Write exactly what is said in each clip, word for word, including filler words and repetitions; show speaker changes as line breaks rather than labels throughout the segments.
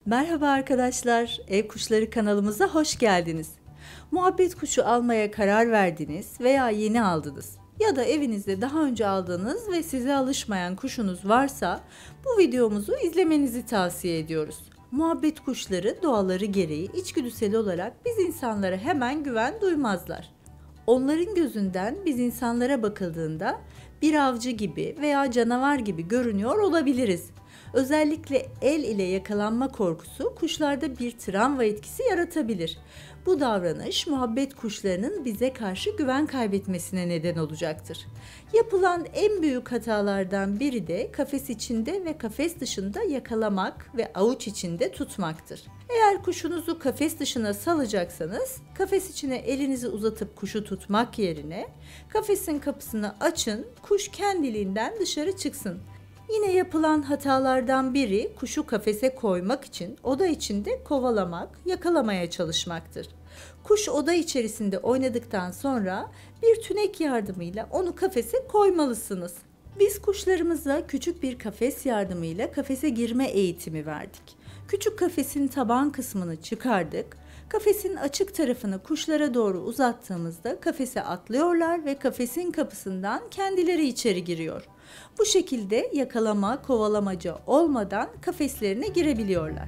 Merhaba arkadaşlar, Ev Kuşları kanalımıza hoş geldiniz. Muhabbet kuşu almaya karar verdiniz veya yeni aldınız ya da evinizde daha önce aldığınız ve size alışmayan kuşunuz varsa bu videomuzu izlemenizi tavsiye ediyoruz. Muhabbet kuşları doğaları gereği içgüdüsel olarak biz insanlara hemen güven duymazlar. Onların gözünden biz insanlara bakıldığında bir avcı gibi veya canavar gibi görünüyor olabiliriz. Özellikle el ile yakalanma korkusu kuşlarda bir travma etkisi yaratabilir. Bu davranış muhabbet kuşlarının bize karşı güven kaybetmesine neden olacaktır. Yapılan en büyük hatalardan biri de kafes içinde ve kafes dışında yakalamak ve avuç içinde tutmaktır. Eğer kuşunuzu kafes dışına salacaksanız kafes içine elinizi uzatıp kuşu tutmak yerine kafesin kapısını açın, kuş kendiliğinden dışarı çıksın. Yine yapılan hatalardan biri kuşu kafese koymak için oda içinde kovalamak, yakalamaya çalışmaktır. Kuş oda içerisinde oynadıktan sonra bir tünek yardımıyla onu kafese koymalısınız. Biz kuşlarımıza küçük bir kafes yardımıyla kafese girme eğitimi verdik. Küçük kafesin taban kısmını çıkardık. Kafesin açık tarafını kuşlara doğru uzattığımızda kafese atlıyorlar ve kafesin kapısından kendileri içeri giriyor. Bu şekilde yakalama, kovalamaca olmadan kafeslerine girebiliyorlar.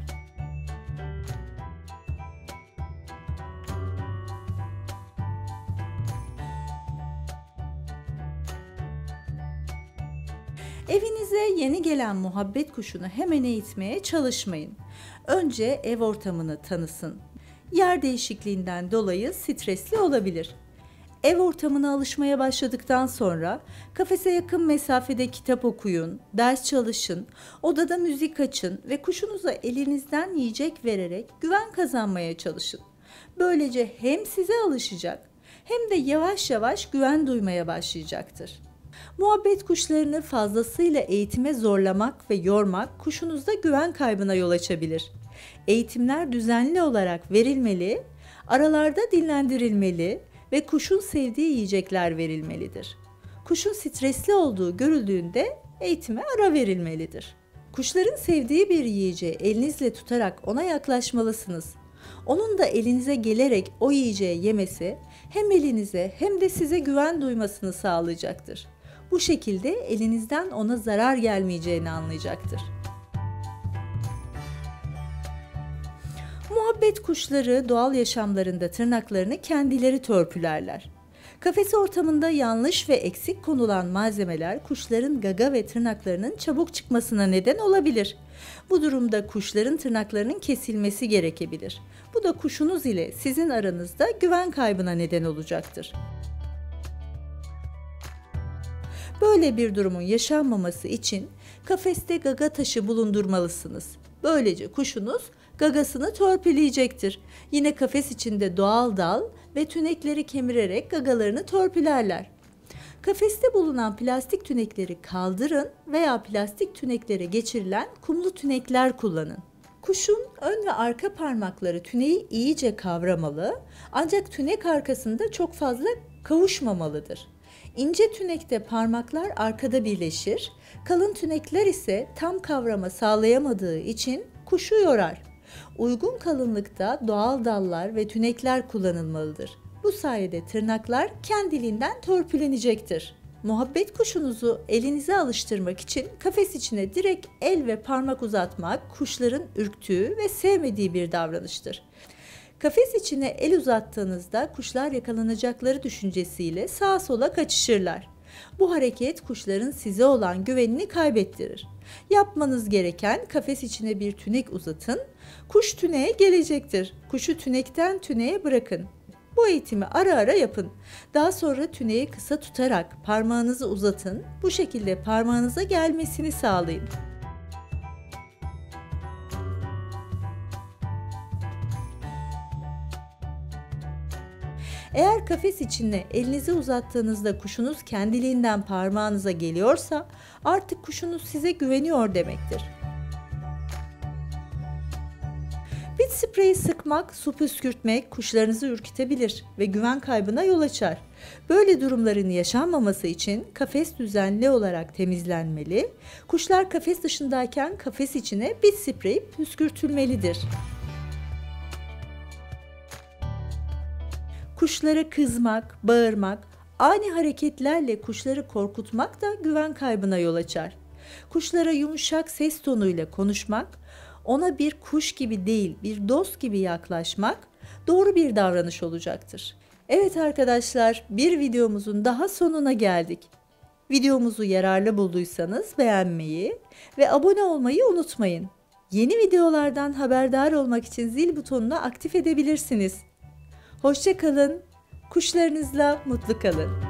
Evinize yeni gelen muhabbet kuşunu hemen eğitmeye çalışmayın. Önce ev ortamını tanısın. Yer değişikliğinden dolayı stresli olabilir. Ev ortamına alışmaya başladıktan sonra kafese yakın mesafede kitap okuyun, ders çalışın, odada müzik açın ve kuşunuza elinizden yiyecek vererek güven kazanmaya çalışın. Böylece hem size alışacak hem de yavaş yavaş güven duymaya başlayacaktır. Muhabbet kuşlarını fazlasıyla eğitime zorlamak ve yormak kuşunuzda güven kaybına yol açabilir. Eğitimler düzenli olarak verilmeli, aralarda dinlendirilmeli ve kuşun sevdiği yiyecekler verilmelidir. Kuşun stresli olduğu görüldüğünde eğitime ara verilmelidir. Kuşların sevdiği bir yiyeceği elinizle tutarak ona yaklaşmalısınız. Onun da elinize gelerek o yiyeceği yemesi hem elinize hem de size güven duymasını sağlayacaktır. Bu şekilde elinizden ona zarar gelmeyeceğini anlayacaktır. Muhabbet kuşları doğal yaşamlarında tırnaklarını kendileri törpülerler. Kafes ortamında yanlış ve eksik konulan malzemeler kuşların gaga ve tırnaklarının çabuk çıkmasına neden olabilir. Bu durumda kuşların tırnaklarının kesilmesi gerekebilir. Bu da kuşunuz ile sizin aranızda güven kaybına neden olacaktır. Böyle bir durumun yaşanmaması için kafeste gaga taşı bulundurmalısınız. Böylece kuşunuz gagasını törpüleyecektir. Yine kafes içinde doğal dal ve tünekleri kemirerek gagalarını törpülerler. Kafeste bulunan plastik tünekleri kaldırın veya plastik tüneklere geçirilen kumlu tünekler kullanın. Kuşun ön ve arka parmakları tüneyi iyice kavramalı, ancak tünek arkasında çok fazla kavuşmamalıdır. İnce tünekte parmaklar arkada birleşir, kalın tünekler ise tam kavrama sağlayamadığı için kuşu yorar. Uygun kalınlıkta doğal dallar ve tünekler kullanılmalıdır. Bu sayede tırnaklar kendiliğinden törpülenecektir. Muhabbet kuşunuzu elinize alıştırmak için kafes içine direkt el ve parmak uzatmak kuşların ürktüğü ve sevmediği bir davranıştır. Kafes içine el uzattığınızda kuşlar yakalanacakları düşüncesiyle sağa sola kaçışırlar. Bu hareket kuşların size olan güvenini kaybettirir. Yapmanız gereken kafes içine bir tünek uzatın, kuş tüneğe gelecektir. Kuşu tünekten tüneğe bırakın. Bu eğitimi ara ara yapın. Daha sonra tüneyi kısa tutarak parmağınızı uzatın. Bu şekilde parmağınıza gelmesini sağlayın. Eğer kafes içine elinizi uzattığınızda kuşunuz kendiliğinden parmağınıza geliyorsa artık kuşunuz size güveniyor demektir. Bit spreyi sıkmak, su püskürtmek kuşlarınızı ürkütebilir ve güven kaybına yol açar. Böyle durumların yaşanmaması için kafes düzenli olarak temizlenmeli, kuşlar kafes dışındayken kafes içine bit spreyi püskürtülmelidir. Kuşlara kızmak, bağırmak, ani hareketlerle kuşları korkutmak da güven kaybına yol açar. Kuşlara yumuşak ses tonuyla konuşmak, ona bir kuş gibi değil, bir dost gibi yaklaşmak doğru bir davranış olacaktır. Evet arkadaşlar, bir videomuzun daha sonuna geldik. Videomuzu yararlı bulduysanız beğenmeyi ve abone olmayı unutmayın. Yeni videolardan haberdar olmak için zil butonunu aktif edebilirsiniz. Hoşça kalın, kuşlarınızla mutlu kalın.